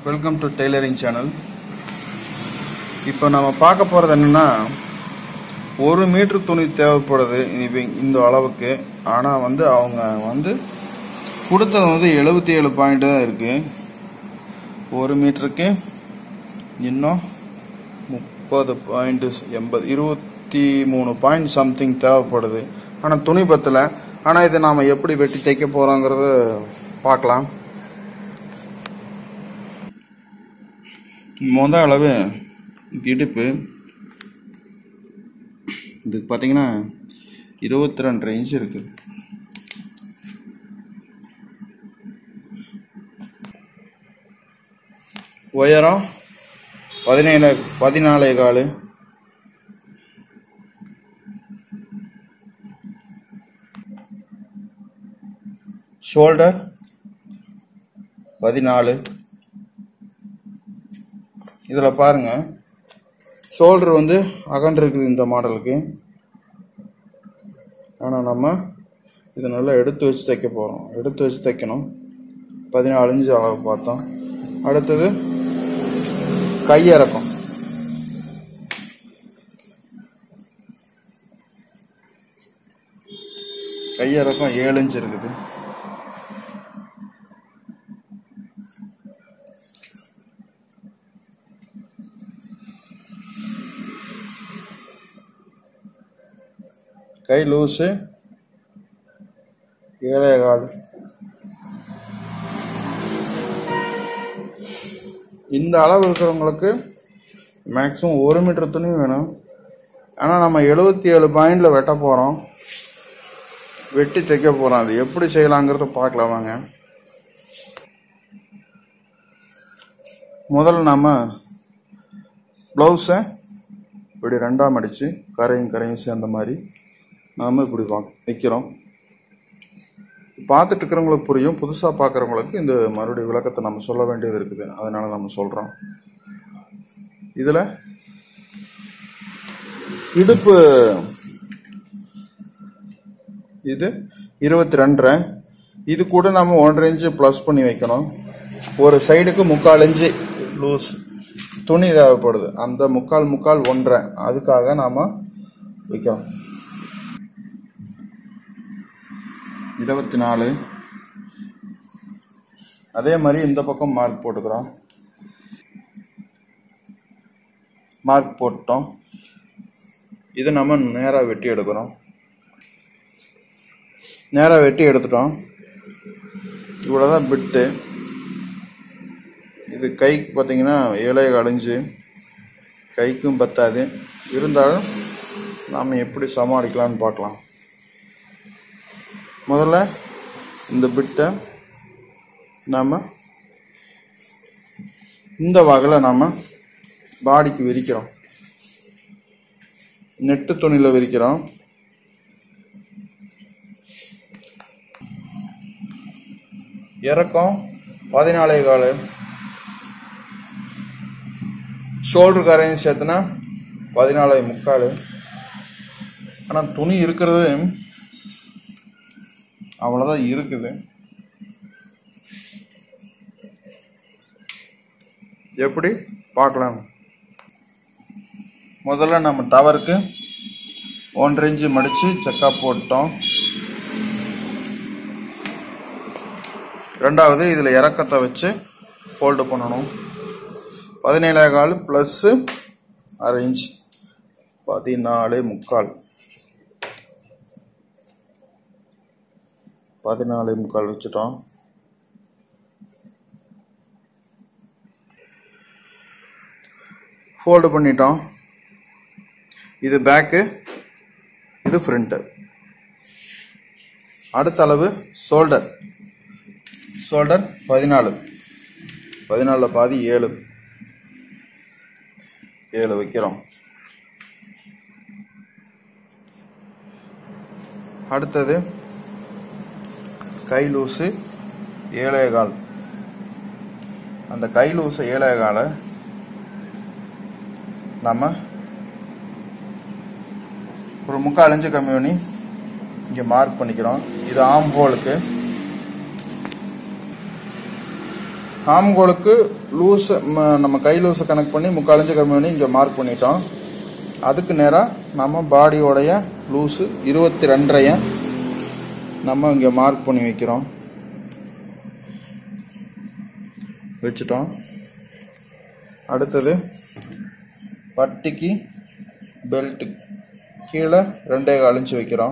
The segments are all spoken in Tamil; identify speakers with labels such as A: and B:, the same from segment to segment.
A: Welcome to tailoring channel. இப்போ நம்ம பார்க்க போகிறது என்னென்னா, 1 மீட்டர் துணி தேவைப்படுது இந்த அளவுக்கு. ஆனால் அவங்க கொடுத்தது 77 பாயிண்ட் தான் இருக்குது. 1 மீட்டருக்கு இன்னும் 30 பாயிண்ட் 80 23 பாயிண்ட் சம்திங் தேவைப்படுது. ஆனால் துணி பத்தலை. ஆனால் இதை நாம் எப்படி வெட்டி தைக்க போகிறோங்கிறத பார்க்கலாம். மொதல் அளவு இடுப்பு இதுக்கு பார்த்தீங்கன்னா 22 இன்ச் இருக்குது. உயரம் 14.25. ஷோல்டர் 14. இதில் பாருங்க, ஷோல்டர் அகன்றிருக்குது இந்த மாடலுக்கு. ஆனால் நம்ம இதை நல்லா எடுத்து வச்சு தைக்க போகிறோம். எடுத்து வச்சு தைக்கணும். 14 இன்ச் அளவு பார்த்தோம். அடுத்தது கையிறக்கம். கையிறக்கம் 7 இன்ச் இருக்குது. கை லூஸு 7.25. இந்த அளவு இருக்கிறவங்களுக்கு மேக்ஸிமம் 1 மீட்டர் துணி வேணும். ஆனால் நம்ம 77 பாயிண்டில் வெட்ட போகிறோம், வெட்டி தைக்க போகிறோம். அது எப்படி செய்யலாங்கிறத பார்க்கலாம் வாங்க. முதல்ல நம்ம ப்ளவுஸை இப்படி 2ஆக மடித்து கரையும் சேர்ந்த மாதிரி நாம் இப்படி வைக்கிறோம். பார்த்துட்டு இருக்கிறவங்களுக்கு புரியும். புதுசாக பார்க்குறவங்களுக்கு இந்த மறுபடியும் விளக்கத்தை நம்ம சொல்ல வேண்டியது இருக்குது. அதனால் நம்ம சொல்கிறோம். இதில் இடுப்பு இது 22. இது கூட நம்ம 1.5 இன்ச்சு ப்ளஸ் பண்ணி வைக்கணும். ஒரு சைடுக்கு 3/4 இன்ச்சு லூஸ் துணி தேவைப்படுது. அந்த 3/4 1.5 அதுக்காக நாம் வைக்கிறோம். 24. அதே மாதிரி இந்த பக்கம் மார்க் போட்டுக்கிறோம். மார்க் போட்டோம். இது நம்ம நேராக வெட்டி எடுக்கிறோம். நேராக வெட்டி எடுத்துட்டோம். இவ்வளோதான் பிட்டு. இது கைக்கு பார்த்தீங்கன்னா 7.25 இன்ச்சு. கைக்கும் பத்தாது. இருந்தாலும் நாம் எப்படி சமாளிக்கலான்னு பார்க்கலாம். முதல்ல இந்த பிட்டை நாம் இந்த வகையில் நாம் பாடிக்கு விரிக்கிறோம். நெட்டு துணியில் விரிக்கிறோம். இறக்கம் 14.25. ஷோல்டர் கரையும் சேர்த்துனா 14.25. ஆனால் துணி இருக்கிறது அவ்வளோதான் இருக்குது. எப்படி பார்க்கலாம். முதல்ல நம்ம டவருக்கு 1.5 இன்ச்சு மடித்து செக்கா போட்டோம். ரெண்டாவது இதில் இறக்கத்தை வச்சு ஃபோல்டு பண்ணணும். 17.25 ப்ளஸ்ஸு 1/2 இன்ச் 14.25. 14.25 வச்சுட்டோம். ஃபோல்டு பண்ணிட்டோம். இது பேக்கு, இது ஃப்ரண்ட்டு. அடுத்த அளவு ஷோல்டர் 14 பாதி 7 வைக்கிறோம். அடுத்தது கை லூஸு 7.25. அந்த கை லூஸு 7.25 நம்ம ஒரு 3/4 இன்ச்சு கம்மி பண்ணி இங்கே மார்க் பண்ணிக்கிறோம். இது ஆம் ஹோலுக்கு. ஆம்கோலுக்கு லூஸ் நம்ம கை லூஸை கனெக்ட் பண்ணி 3/4 இன்ச் கம்மி பண்ணி இங்கே மார்க் பண்ணிட்டோம். அதுக்கு நேராக நம்ம பாடியோடைய லூஸு 22.5 நம்ம இங்கே மார்க் பண்ணி வைக்கிறோம். வச்சுட்டோம். அடுத்தது பட்டிக்கு பெல்ட்டு கீழே 2.25 இன்ச் வைக்கிறோம்.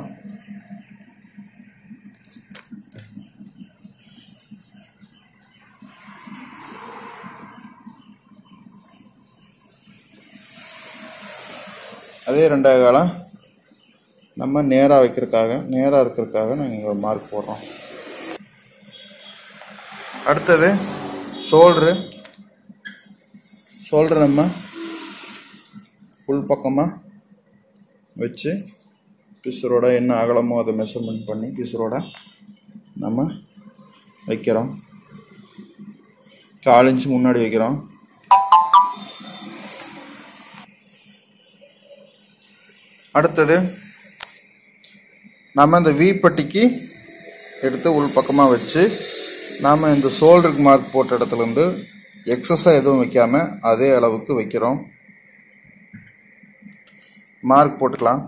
A: அதே 2.25 நம்ம நேராக இருக்கிறதுக்காக நாங்கள் மார்க் போடுறோம். அடுத்தது ஷோல்டர் நம்ம உள் பக்கமாக வச்சு பிசரோட என்ன அகலமோ அதை மெஷர்மெண்ட் பண்ணி பிசரோட நம்ம வைக்கிறோம். 1/4 இன்ச் முன்னாடி வைக்கிறோம். அடுத்தது நம்ம இந்த வி பட்டிக்கு எடுத்து உள் பக்கமாக வச்சு நாம் இந்த ஷோல்டருக்கு மார்க் போட்ட இடத்துலேருந்து எக்ஸஸாக எதுவும் வைக்காம அதே அளவுக்கு வைக்கிறோம். மார்க் போட்டுக்கலாம்.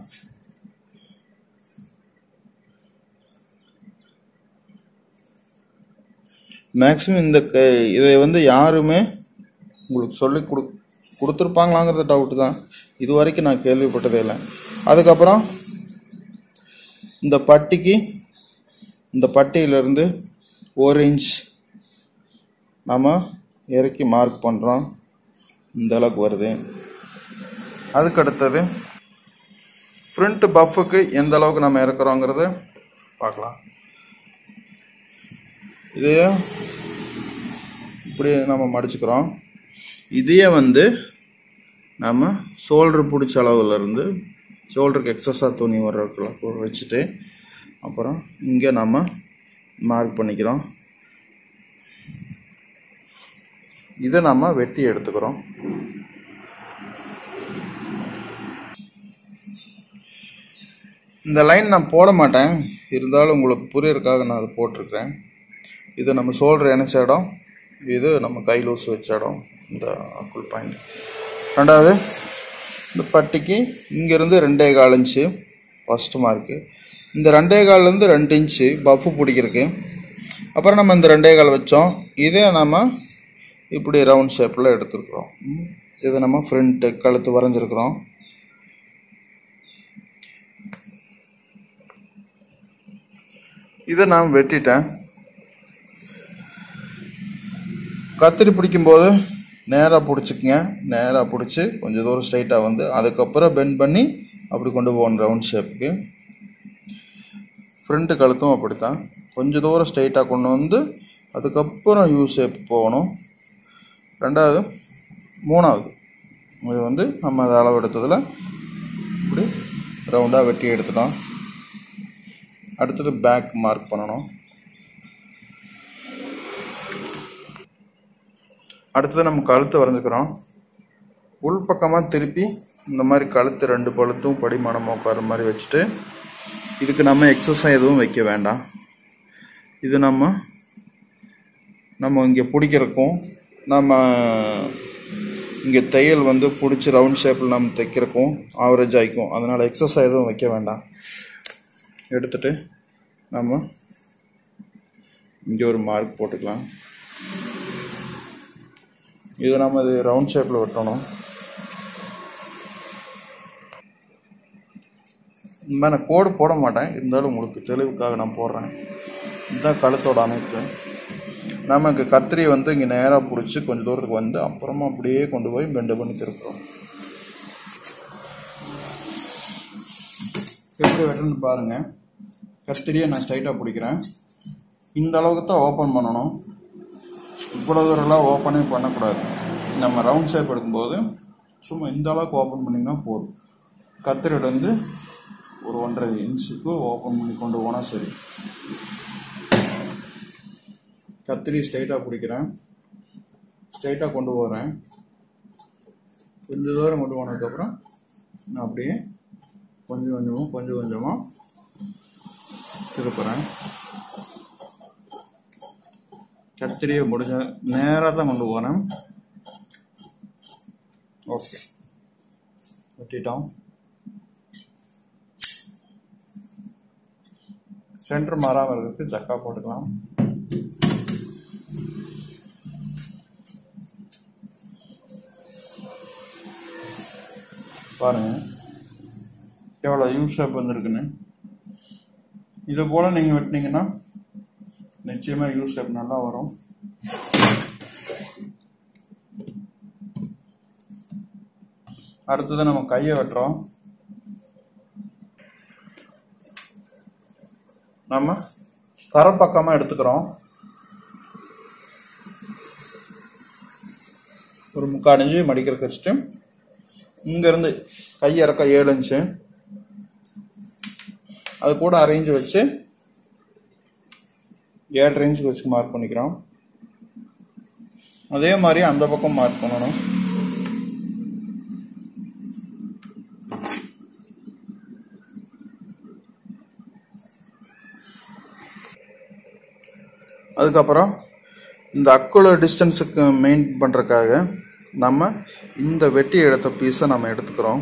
A: மேக்ஸிமம் இதை வந்து யாருமே உங்களுக்கு சொல்லி கொடுத்துருப்பாங்களாங்கிறது டவுட்டு தான். இது வரைக்கும் நான் கேள்விப்பட்டதே இல்லை. அதுக்கப்புறம் இந்த பட்டியிலிருந்து 1 இன்ச் நம்ம இறக்கி மார்க் பண்ணுறோம். இந்த அளவுக்கு வருது. அதுக்கடுத்தது ஃப்ரண்ட் பஃபுக்கு எந்த அளவுக்கு நம்ம இறக்குறோங்கிறது பார்க்கலாம். இதையே இப்படி நம்ம மடிச்சுக்கிறோம். இதையே வந்து நம்ம ஷோல்டர் பிடிச்ச அளவுலேருந்து ஷோல்டருக்கு எக்ஸஸாக துணி வர்றதுக்குள்ள வச்சுட்டு அப்புறம் இங்கே நம்ம மார்க் பண்ணிக்கிறோம். இதை நம்ம வெட்டி எடுத்துக்கிறோம். இந்த லைன் நான் போட மாட்டேன், இருந்தாலும் உங்களுக்கு புரியறதுக்காக நான் அதை போட்டிருக்கிறேன். இது நம்ம ஷோல்டர் இணைச்ச இடம், இது நம்ம கை லூஸ் வச்ச இடம், இந்த அக்குள் பாயிண்ட். ரெண்டாவது இந்த பட்டிக்கு இங்கேருந்து 2.25 இன்ச்சு ஃபஸ்ட்டு மார்க்கு. இந்த 2.25லேருந்து 2 இன்ச்சு பஃப்பு பிடிக்கிறதுக்கு. அப்புறம் நம்ம இந்த 2.25 வச்சோம். இதே நம்ம இப்படி ரவுண்ட் ஷேப்பில் எடுத்துருக்குறோம். இதை நம்ம ஃப்ரண்ட்டு கழுத்து வரைஞ்சிருக்கிறோம். இதை நான் வெட்டிட்டேன். கத்திரி பிடிக்கும்போது நேராக பிடிச்சிக்கங்க. நேராக பிடிச்சி கொஞ்சம் தூரம் ஸ்ட்ரைட்டாக வந்து அதுக்கப்புறம் பெண்ட் பண்ணி அப்படி கொண்டு போகணும் ரவுண்ட் ஷேப்புக்கு. ஃப்ரண்ட்டு கழுத்தும் அப்படித்தான். கொஞ்சம் தூரம் ஸ்ட்ரைட்டாக கொண்டு வந்து அதுக்கப்புறம் யூ ஷேப் போகணும். மூணாவது இது வந்து நம்ம அதை அளவு எடுத்ததில் இப்படி ரவுண்டாக வெட்டி எடுத்துட்டோம். அடுத்தது பேக் மார்க் பண்ணணும். அடுத்தது நம்ம கழுத்து வரைஞ்சிக்கிறோம். உள் பக்கமாக திருப்பி இந்த மாதிரி கழுத்து 2 பழுத்தும் படிமானமாக உட்கார மாதிரி வச்சுட்டு இதுக்கு நம்ம எக்ஸஸாக எதுவும் வைக்க வேண்டாம். இது நம்ம இங்கே பிடிக்கிறக்கும் நம்ம இங்கே தையல் வந்து பிடிச்சி ரவுண்ட் ஷேப்பில் நம்ம தைக்கிறக்கும் ஆவரேஜ் ஆகிக்கும். அதனால் எக்ஸஸாக எதுவும் வைக்க வேண்டாம். எடுத்துட்டு நம்ம இங்கே ஒரு மார்க் போட்டுக்கலாம். இதை நம்ம இது ரவுண்ட் ஷேப்பில் வெட்டணும். இந்த மாதிரி நான் கோடு போட மாட்டேன், இருந்தாலும் உங்களுக்கு தெளிவுக்காக நான் போடுறேன். இதுதான் கழுத்தோட அமைப்பு. நமக்கு கத்திரி வந்து இங்கே நேராக பிடிச்சி கொஞ்சம் தூரத்துக்கு வந்து அப்புறமா அப்படியே கொண்டு போய் பெண்டு பண்ணி திருப்புறோம். எப்படி வெட்டணும்னு பாருங்கள். கத்திரியை நான் ஸ்ட்ரைட்டாக பிடிக்கிறேன். இந்த அளவுக்கு தான் ஓப்பன் பண்ணணும். இவ்வளோ தூரம்லாம் ஓப்பனே பண்ணக்கூடாது. நம்ம ரவுண்ட் ஷேப் எடுக்கும்போது சும்மா இந்த அளவுக்கு ஓப்பன் பண்ணிங்கன்னா போதும். கத்திரியோட வந்து ஒரு 1.5 இன்ச்சுக்கு ஓப்பன் பண்ணி கொண்டு போனால் சரி. கத்திரி ஸ்ட்ரைட்டாக பிடிக்கிறேன். ஸ்ட்ரைட்டாக கொண்டு போகிறேன். கொஞ்சம் தூரம் கொண்டு போனதுக்கப்புறம் நான் அப்படியே கொஞ்சம் கொஞ்சமாக திருப்புறேன். கத்திரியை முடிஞ்ச நேராக தான் கொண்டு போகிறேன். ஓகே, வெட்டிட்டோம். சென்டர் மாறாமல் இருக்கிறதுக்கு ஜக்கா போட்டுக்கலாம். பாருங்க எவ்வளோ யூ ஷேப் வந்துருக்குன்னு. இது போல் நீங்கள் வெட்டினீங்கன்னா நிச்சயமாக யூ ஷேப் நல்லா வரும். அடுத்தது நம்ம கையை வெட்டுறோம். நம்ம கரப்பக்கமாக எடுத்துக்கிறோம். ஒரு 3/4 இன்ச்சு மடிக்கிறதுக்கு வச்சுட்டு இங்கேருந்து கை இறக்க 7 இன்ச்சு அது கூட அரேஞ்சு வச்சு 7.5 இன்ச்சுக்கு வச்சு மார்க் பண்ணிக்கிறோம். அதே மாதிரி அந்த பக்கம் மார்க் பண்ணணும். அதுக்கப்புறம் இந்த அக்குலர் டிஸ்டன்ஸுக்கு மெயின்டைன் பண்ணுறதுக்காக நம்ம இந்த வெட்டி எடுத்த பீஸை நம்ம எடுத்துக்கிறோம்.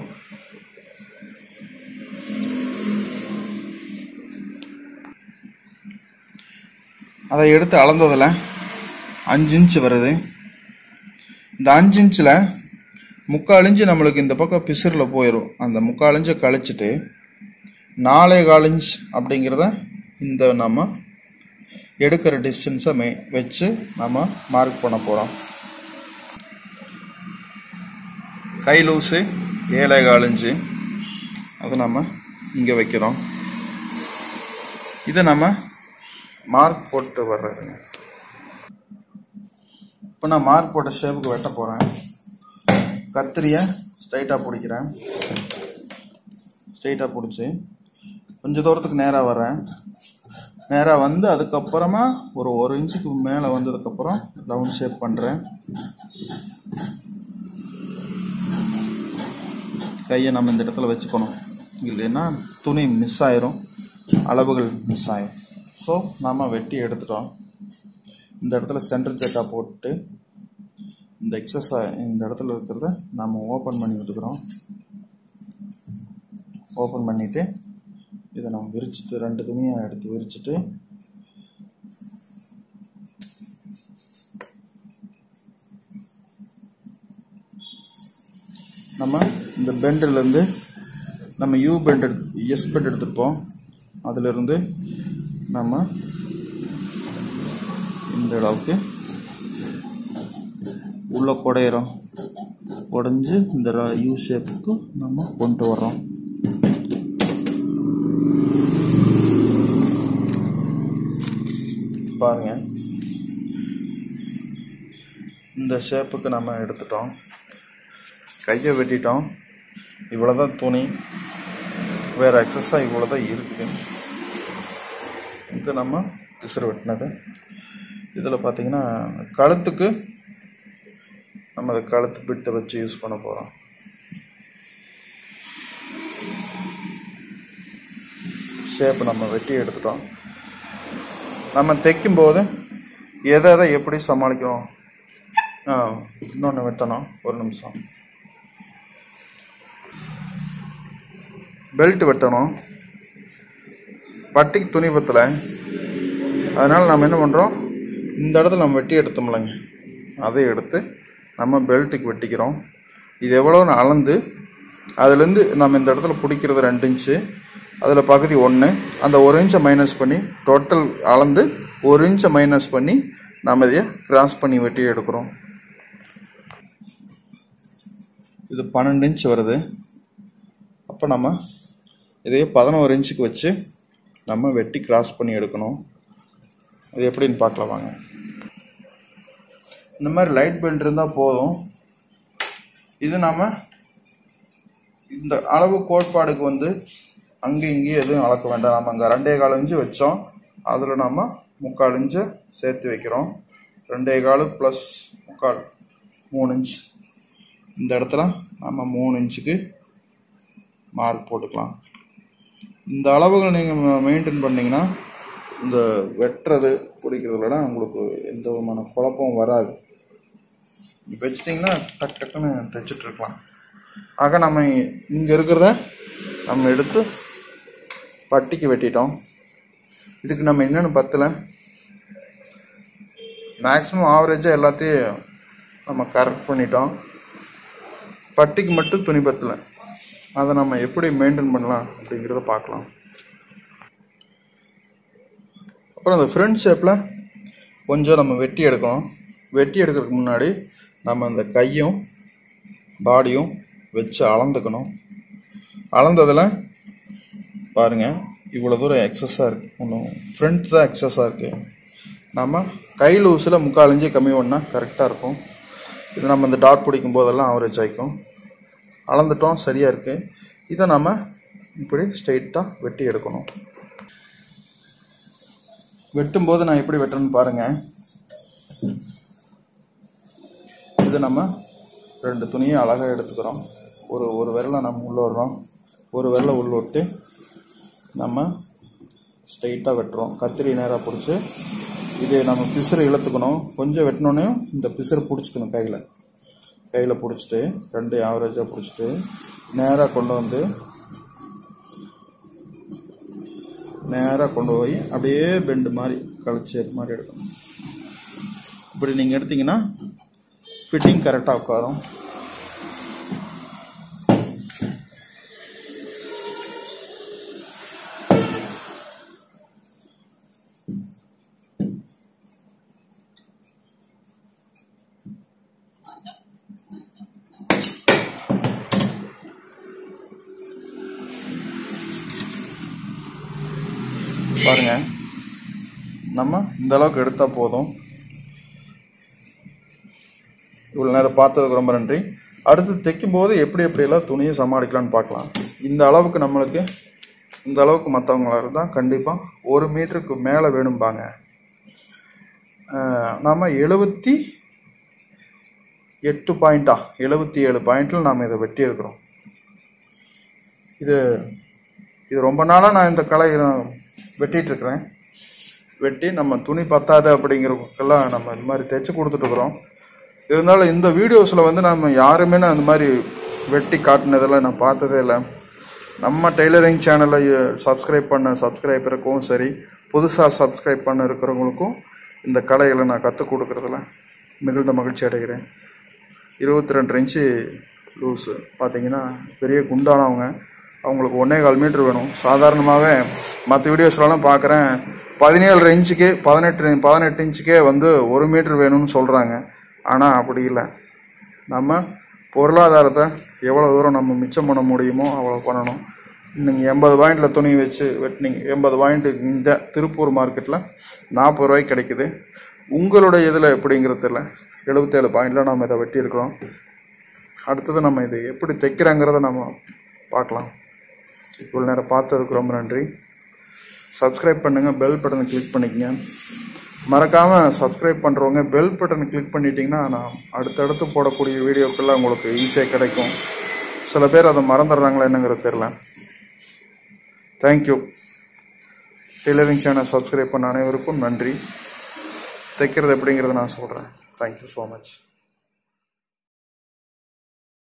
A: அதை எடுத்து அளந்ததில் 5 இன்ச்சு வருது. இந்த 5 இன்ச்சில் 3/4 இன்ச்சு நம்மளுக்கு இந்த பக்கம் பிசுறில் போயிடும். அந்த 3/4 இன்ச்சை கழிச்சிட்டு 4.25 இன்ச் அப்படிங்கிறத இந்த நம்ம எடுக்கிற டிஸ்டன்ஸை வச்சு நம்ம மார்க் பண்ண போகிறோம். கை லூஸு 7.25 இன்ச்சு அதை நம்ம இங்கே வைக்கிறோம். இதை நம்ம மார்க் போட்டு வர்றதுங்க. இப்போ நான் மார்க் போட்ட ஷேப்புக்கு வெட்ட போகிறேன். கத்திரியை ஸ்ட்ரைட்டாக பிடிக்கிறேன். ஸ்ட்ரைட்டாக பிடிச்சி கொஞ்சம் தூரத்துக்கு நேராக வர்றேன். நேராக வந்து அதுக்கப்புறமா ஒரு 1 இன்ச்சுக்கு மேலே வந்ததுக்கப்புறம் ரவுண்ட் ஷேப் பண்ணுறேன். கையை நம்ம இந்த இடத்துல வச்சுக்கணும், இல்லைன்னா துணி மிஸ் ஆயிரும், அளவுகள் மிஸ் ஆயிரும். ஸோ நாம் வெட்டி எடுத்துட்டோம். இந்த இடத்துல சென்டர் ஜக்கா போட்டு இந்த எக்ஸஸை இந்த இடத்துல இருக்கிறத நம்ம ஓப்பன் பண்ணி விட்டுக்கிறோம். ஓப்பன் பண்ணிவிட்டு இதை நம்ம விரிச்சிட்டு 2 துணியை எடுத்து விரிச்சிட்டு நம்ம இந்த பெண்டிலேருந்து நம்ம யூ பெண்ட் எஸ் பெண்ட் எடுத்துருப்போம். அதிலிருந்து நம்ம இந்த அளவுக்கு உள்ள குடையிறோம். குடைஞ்சு இந்த யூ ஷேப்புக்கு நம்ம கொண்டு வர்றோம். பாருங்க, இந்த ஷேப்புக்கு நம்ம எடுத்துட்டோம். கையை வெட்டிட்டோம். இவ்வளோதான் துணி, வேறு எக்ஸஸாக இவ்வளோதான் இருக்குது. இது நம்ம பிசுறு வெட்டினது. இதில் பார்த்தீங்கன்னா கழுத்துக்கு நம்ம அதை கழுத்து பிட்டை வச்சு யூஸ் பண்ண போகிறோம். ஷேப்பு நம்ம வெட்டி எடுத்துட்டோம். நம்ம தைக்கும்போது எதை எப்படி சமாளிக்கணும், இன்னொன்று வெட்டணும். ஒரு நிமிஷம். பெல்ட் வெட்டணும். பட்டிக்கு துணி பத்தலை, அதனால் நம்ம என்ன பண்ணுறோம், இந்த இடத்துல நம்ம வெட்டி எடுத்தோம்லங்க, அதை எடுத்து நம்ம பெல்ட்டுக்கு வெட்டிக்கிறோம். இது எவ்வளோன்னு அளந்து அதுலேருந்து நம்ம இந்த இடத்துல பிடிக்கிறது 2 இன்ச்சு, அதில் பகுதி 1, அந்த 1 இன்ச்சை மைனஸ் பண்ணி டோட்டல் அளந்து 1 இன்ச்சை மைனஸ் பண்ணி நம்ம இதையை கிராஸ் பண்ணி வெட்டி எடுக்கிறோம். இது 12 இன்ச் வருது. அப்போ நம்ம இதையே 11 இன்ச்சுக்கு வச்சு நம்ம வெட்டி கிராஸ் பண்ணி எடுக்கணும். அது எப்படின்னு பார்க்கலாம் வாங்க. இந்த மாதிரி லைட் பெல்ட் இருந்தால் போதும். இது நம்ம இந்த அளவு கோட்பாடுக்கு வந்து அங்கே இங்கேயும் எதுவும் அளக்க வேண்டாம். நம்ம அங்கே 2.25 இன்ச்சு வச்சோம், அதில் நம்ம 3/4 இன்ச்சை சேர்த்து வைக்கிறோம். 2.25 + 3/4 3 இன்ச். இந்த இடத்துல நம்ம 3 இன்ச்சுக்கு மார்க் போட்டுக்கலாம். இந்த அளவுகள் நீங்கள் மெயின்டைன் பண்ணிங்கன்னா இந்த வெட்டுறது பிடிக்கிறதுலனா உங்களுக்கு எந்த விதமான குழப்பமும் வராது. இப்போ வச்சிட்டிங்கன்னா டக் டக்குன்னு தைச்சிட்டு இருக்கலாம். ஆக நம்ம இங்கே இருக்கிறத நம்ம எடுத்து பட்டிக்கு வெட்டிட்டோம். இதுக்கு நம்ம என்னென்னு பத்தலை, மேக்ஸிமம் ஆவரேஜாக எல்லாத்தையும் நம்ம கரெக்ட் பண்ணிட்டோம். பட்டிக்கு மட்டும் துணி பத்தலை, அதை நம்ம எப்படி மெயின்டைன் பண்ணலாம் அப்படிங்கிறத பார்க்கலாம். அப்புறம் அந்த ஃப்ரண்ட் ஷேப்பில் கொஞ்சம் நம்ம வெட்டி எடுக்கணும். வெட்டி எடுக்கிறதுக்கு முன்னாடி நம்ம அந்த கையும் பாடியும் வச்சு அளந்துக்கணும். அளந்ததில் பாருங்கள் இவ்வளோ தூரம் எக்ஸஸாக இருக்குது, இன்னும் ஃப்ரண்ட் தான் எக்ஸஸாக இருக்குது. நம்ம கை லூஸில் 3/4 இன்ச்சு கம்மி பண்ணால் கரெக்டாக இருக்கும். இது நம்ம இந்த டாட் பிடிக்கும் போதெல்லாம் ஆவரேஜ் ஆகிக்கும். அளந்துட்டோம், சரியாக இருக்குது. இதை நம்ம இப்படி ஸ்ட்ரெயிட்டாக வெட்டி எடுக்கணும். வெட்டும்போது நான் எப்படி வெட்டுறேன்னு பாருங்கள். இது நம்ம 2 துணியை அழகாக எடுத்துக்கிறோம். ஒரு விரலை நம்ம உள்ள விடுறோம், ஒரு விரலை உள்ள விட்டு நம்ம ஸ்ட்ரெயிட்டாக வெட்டுறோம். கத்திரி நேராக பிடிச்சி இது நம்ம பிசுறு இழுத்துக்கணும். கொஞ்சம் வெட்டினோன்னே இந்த பிசுறு பிடிச்சிக்கணும். கையில் பிடிச்சிட்டு 2 ஆவரேஜாக பிடிச்சிட்டு நேராக கொண்டு போய் அப்படியே பெண்டு மாதிரி கழிச்சு மாதிரி எடுக்கணும். இப்படி நீங்கள் எடுத்தீங்கன்னா ஃபிட்டிங் கரெக்டாக உட்காரும். பாருங்க, நம்ம இந்த அளவுக்கு எடுத்தால் போதும். இவ்வளோ நேரம் பார்த்ததுக்கு ரொம்ப நன்றி. அடுத்து தைக்கும்போது எப்படியெல்லாம் துணியை சமாளிக்கலான்னு பார்க்கலாம். இந்த அளவுக்கு மற்றவங்களா இருந்தால் கண்டிப்பாக 1 மீட்டருக்கு மேலே வேணும்பாங்க. நாம் 77 பாயிண்டில் நாம் இதை வெட்டி இருக்கிறோம். இது ரொம்ப நாளாக நான் இந்த கலை வெட்டிகிட்ருக்கிறேன். வெட்டி நம்ம துணி பத்தாது அப்படிங்கிறவங்களுக்கெல்லாம் நம்ம இந்த மாதிரி தைச்சி கொடுத்துட்ருக்குறோம். இருந்தாலும் இந்த வீடியோஸில் நம்ம யாருமே நான் அந்த மாதிரி வெட்டி காட்டினதெல்லாம் நான் பார்த்ததே இல்லை. நம்ம டெய்லரிங் சேனலை சப்ஸ்கிரைப் பண்ண சப்ஸ்கிரைபருக்கும் சரி, புதுசாக சப்ஸ்கிரைப் பண்ண இருக்கிறவங்களுக்கும் இந்த கலைகளை நான் கற்றுக் கொடுக்குறதுல மிகுந்த மகிழ்ச்சி அடைகிறேன். 22 இன்ச்சு லூஸு பார்த்தீங்கன்னா பெரிய குண்டானவங்க, அவங்களுக்கு 1.25 மீட்டர் வேணும். சாதாரணமாகவே மற்ற வீடியோஸ்லாம் பார்க்குறேன் 17 இன்ச்சுக்கே 18 இன்ச்சுக்கே 1 மீட்டர் வேணும்னு சொல்கிறாங்க. ஆனால் அப்படி இல்லை. நம்ம பொருளாதாரத்தை எவ்வளோ தூரம் நம்ம மிச்சம் பண்ண முடியுமோ அவ்வளோ பண்ணணும். நீங்கள் 80 பாயிண்டில் துணி வச்சு வெட்டினீங்க, 80 பாயிண்ட் இந்த திருப்பூர் மார்க்கெட்டில் 40 ரூபாய்க்கு கிடைக்குது. உங்களுடைய இதில் எப்படிங்கிறது இல்லை. 77 பாயிண்டில் நம்ம இதை வெட்டியிருக்கிறோம். அடுத்தது நம்ம இது எப்படி தைக்கிறோங்கிறத நம்ம பார்க்கலாம். இவ்வளோ நேரம் பார்த்ததுக்கு ரொம்ப நன்றி. சப்ஸ்கிரைப் பண்ணுங்கள், பெல் பட்டனை கிளிக் பண்ணிக்கங்க. மறக்காமல் சப்ஸ்கிரைப் பண்ணுறவங்க பெல் பட்டனை கிளிக் பண்ணிட்டீங்கன்னா நான் அடுத்தடுத்து போடக்கூடிய வீடியோக்கெல்லாம் உங்களுக்கு ஈஸியாக கிடைக்கும். சில பேர் அதை மறந்துடுறாங்களா என்னங்கிறது தெரியல. தேங்க்யூ. டெய்லரிங் சேனல் சப்ஸ்கிரைப் பண்ண அனைவருக்கும் நன்றி. தைக்கிறது எப்படிங்கிறத நான் சொல்கிறேன். Thank you so much.